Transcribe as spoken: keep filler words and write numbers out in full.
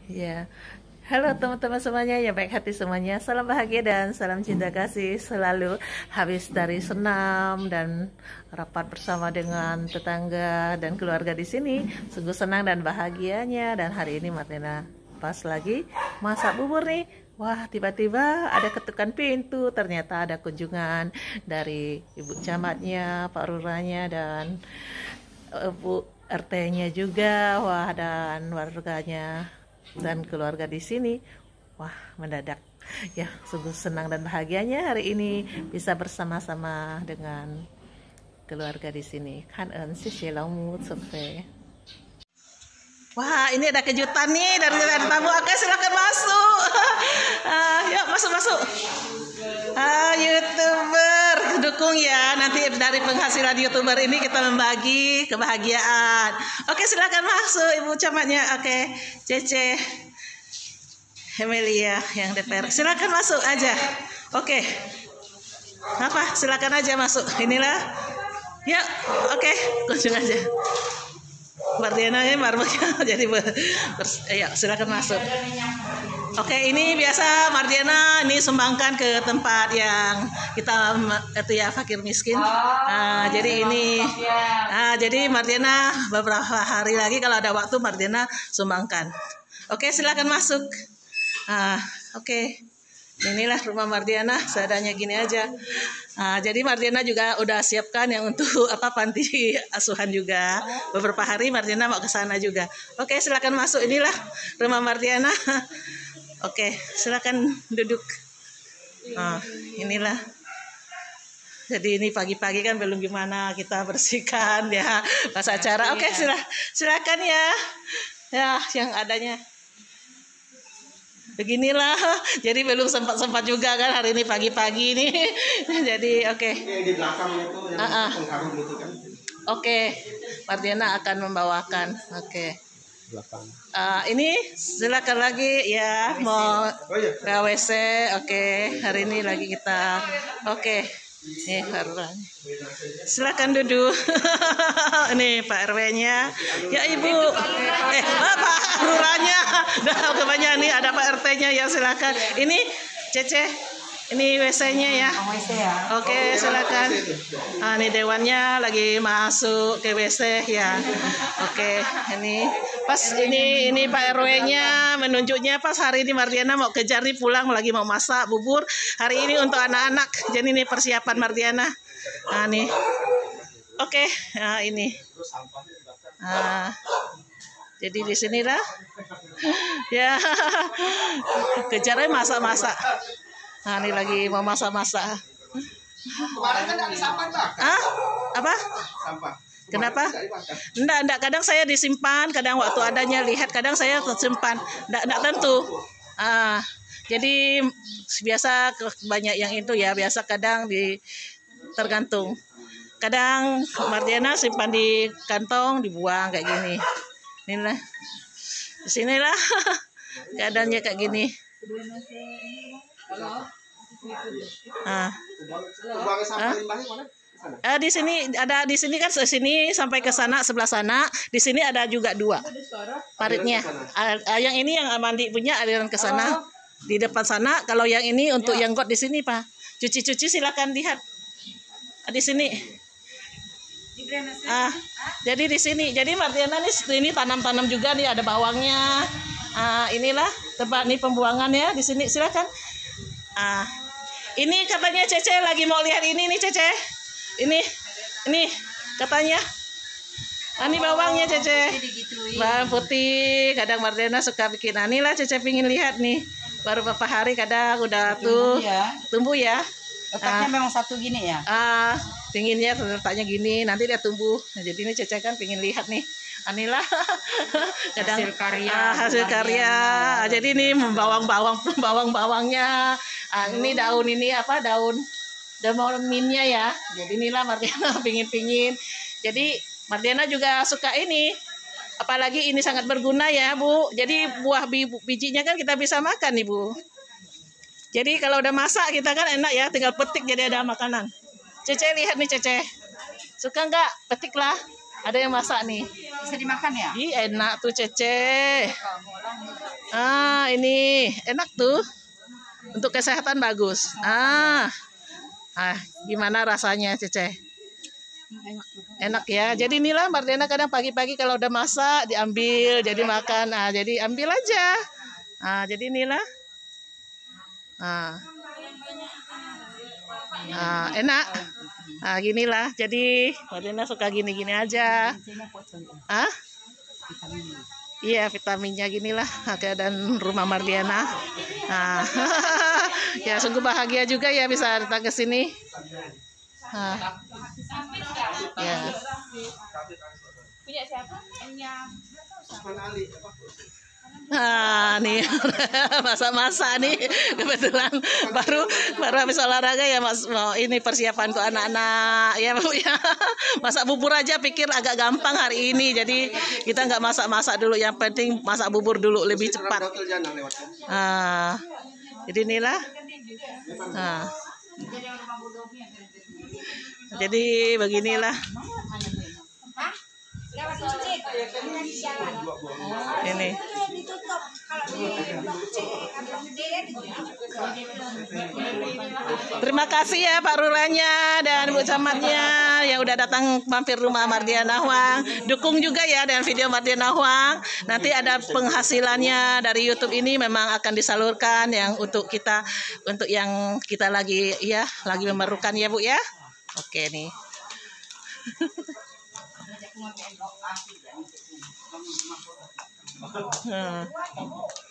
Ya, halo teman-teman semuanya yang baik hati semuanya. Salam bahagia dan salam cinta kasih selalu. Habis dari senam dan rapat bersama dengan tetangga dan keluarga di sini, sungguh senang dan bahagianya. Dan hari ini Martina pas lagi masak bubur nih. Wah, tiba-tiba ada ketukan pintu. Ternyata ada kunjungan dari ibu camatnya, Pak Lurahnya, dan uh, Bu R T-nya juga. Wah, dan warganya dan keluarga di sini. Wah, mendadak ya, sungguh senang dan bahagianya hari ini bisa bersama-sama dengan keluarga di sini. Kan en si Silaumut survei. Wah, ini ada kejutan nih dari, dari tamu. Oke, silakan masuk. Uh, yuk masuk masuk. Ah, YouTuber dukung ya. Nanti dari penghasilan YouTuber ini kita membagi kebahagiaan. Oke, silakan masuk Ibu camatnya. Oke, Cece Emilia yang D P R. Silakan masuk aja. Oke. Apa? Silakan aja masuk. Inilah. Ya, oke, kunjung aja. Mardiana ini marbanya jadi ber, ber, ya silakan masuk. Oke, ini biasa Mardiana ini sumbangkan ke tempat yang kita itu ya fakir miskin. Nah, jadi ini nah, jadi Mardiana beberapa hari lagi kalau ada waktu Mardiana sumbangkan. Oke, silakan masuk. Nah, oke. Inilah rumah Mardiana, seadanya gini aja. Nah, jadi Mardiana juga udah siapkan yang untuk apa panti asuhan juga. Beberapa hari Mardiana mau ke sana juga. Oke, silakan masuk. Inilah rumah Mardiana. Oke, silakan duduk. Nah, inilah. Jadi ini pagi-pagi kan belum gimana kita bersihkan ya pas acara. Oke, silah, silakan ya. Ya, yang adanya. Beginilah, jadi belum sempat-sempat juga kan hari ini pagi-pagi nih. Jadi oke. Okay. Di belakang itu yang uh -uh. pengharum itu kan. Oke, okay. Mardiana akan membawakan. Oke. Okay. Belakang. Uh, ini silakan lagi ya mau ke W C. Oke, okay. Hari ini lagi kita. Oke. Okay. Nih Pak silakan duduk. Ini Pak R W-nya. Ya Ibu. Eh, oh, Pak Lurahnya. Dah kebanyakan nih ada Pak R T-nya ya silakan. Ini Cece. Ini W C-nya ya. Oke, silakan. Nah, ini dewannya lagi masuk ke W C ya. Oke, ini pas ini ini Pak R W-nya menunjuknya pas hari ini Mardiana mau kejar nih pulang lagi mau masak bubur. Hari ini untuk anak-anak. Jadi ini persiapan Mardiana. Nah, nih. Oke, nah ini. Nah, jadi di sinilah. Ya. Kejarnya masak-masak. Nah, ini lagi mau masak-masak. Kemarin kan ada sampah, Pak. Ah? Apa? Sampah. Kenapa? Enggak, enggak. Kadang saya disimpan, kadang waktu adanya lihat, kadang saya simpan. Enggak, enggak tentu. Ah, jadi biasa banyak yang itu ya, biasa kadang di tergantung. Kadang Mardiana simpan di kantong, dibuang kayak gini. Inilah. Di sinilah keadaannya kayak gini. Ah. Ah, di sini ada di sini kan sini sampai ke sana sebelah sana. Di sini ada juga dua paritnya. Ah, yang ini yang mandi punya aliran ke sana di depan sana. Kalau yang ini untuk yang got di sini Pak. Cuci-cuci silakan lihat. Ah, di sini. Ah, jadi di sini. Jadi Mardiana nih ini tanam-tanam juga nih ada bawangnya. Ah, inilah tempat nih pembuangannya di sini silakan. Ah, ini katanya Cece lagi mau lihat ini nih Cece. Ini, ini katanya. Ah, ini bawangnya Cece. Bawang putih. Kadang Mardiana suka bikin. Nah, inilah Cece pingin lihat nih. Baru beberapa hari kadang udah tuh ya. Tumbuh ya. Letaknya ah, memang satu gini ya. Ah, pinginnya letaknya gini. Nanti dia tumbuh. Nah, jadi ini Cece kan pingin lihat nih. Anilah kadang hasil karya ah, hasil karya ah, jadi ini bawang-bawang bawang-bawangnya ah, ini daun ini apa daun daun minnya ya. Jadi inilah Mardiana pingin-pingin. Jadi Mardiana juga suka ini, apalagi ini sangat berguna ya Bu. Jadi buah bijinya kan kita bisa makan Ibu. Jadi kalau udah masak kita kan enak ya, tinggal petik jadi ada makanan. Cece lihat nih Cece, suka nggak petiklah. Ada yang masak nih. Bisa dimakan ya? Ih, enak tuh Cece. Ah, ini enak tuh. Untuk kesehatan bagus. Ah. Ah, gimana rasanya, Cece? Enak ya. Jadi inilah Mardiana kadang pagi-pagi kalau udah masak diambil jadi makan. Ah, jadi ambil aja. Ah, jadi inilah. Ah. Ah, enak. Ah, ginilah. Jadi Mardiana suka gini-gini aja. Ah? Iya, vitaminnya ginilah keadaan rumah Mardiana. Nah, ya sungguh bahagia juga ya bisa datang ke sini. Nah, ya. Punya siapa? Punya Nah, nih masa-masa nih kebetulan baru baru habis olahraga ya Mas, mau ini persiapan untuk anak-anak ya Bu ya. Masak bubur aja pikir agak gampang hari ini. Jadi kita nggak masak-masak dulu, yang penting masak bubur dulu lebih cepat. Nah, jadi inilah. Nah. Jadi beginilah. Ini. Terima kasih ya Pak Lurahnya dan Bu Camatnya yang udah datang mampir rumah Mardiana Huang. Dukung juga ya dengan video Mardiana Huang. Nanti ada penghasilannya dari YouTube ini memang akan disalurkan yang untuk kita, untuk yang kita lagi ya lagi memerlukan ya Bu ya. Oke nih. Hmm.